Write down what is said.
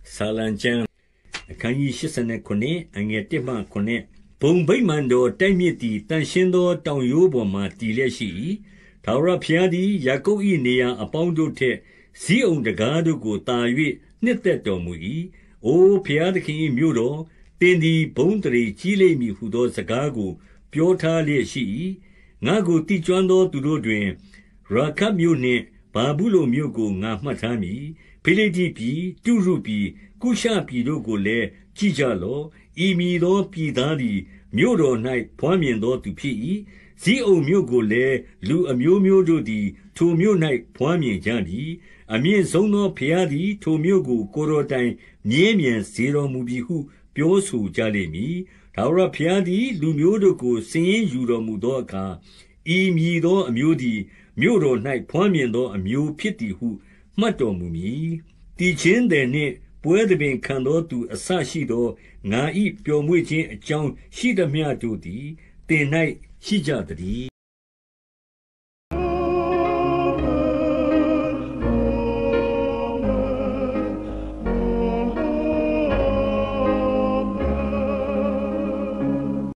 ဆာလံကျမ်းအခန်းကြီး89အငယ်1မှ9ဘုံဗိမာန်တော်တိုက်မြစ်သည်တန်ရှင်းသောတောင်ရိုးပေါ်မှတည်လျက်ရှိ၏ထာဝရဘုရားသည်ယာကုပ်၏နေရာအပေါင်းတို့ထက်ဇိအုန်တကားတို့ကိုတာ၍နှစ်သက်တော်မူ၏အိုဘုရားသခင်၏မြို့တော်တင်သည်ဘုံတရေကြီးလိမ့်မည်ဟုသောစကားကိုပြောထားလျက်ရှိ၏ငါကိုတိကျွမ်းသောသူတို့တွင်ရာခတ်မြို့နှင့်ဘာဘူးလုန်မြို့ကိုငါမှတ်ထားမည်ဖိလိတ္တိပြည်တုရုပြည်ကုရှပြည်တို့ကိုလည်းကြည့်ကြလော့ဤမည်သောပြည်သားသည်မြို့တော်၌ဖွားမြင်သောသူဖြစ်၏ဇိအုန်မြို့ကိုလည်းလူအမျိုးမျိုးတို့သည်ထိုမြို့၌ဖွားမြင်ကြသည်အမြင့်ဆုံးသောဘုရားသည်ထိုမြို့ကိုကိုယ်တော်တိုင်မြဲမြံစေတော်မူပြီဟုပြောဆိုကြလိမ့်မည်ထာဝရဘုရားသည်လူမျိုးတို့ကိုစင်ရင်ယူတော်မူသောအခါဤမည်သောအမျိုးသည်မြို့တော်၌ဖွားမြင်သောအမျိုးဖြစ်သည်ဟုမှတ်တော်မူမည်တည်ခြင်းသည်နှင့်ပွဲသဘင်ခံသောသူအစရှိသောငါ၏ပျော်မွေ့ခြင်းအကြောင်းရှိသမျှတို့သည်သင်၌ရှိကြသတည်း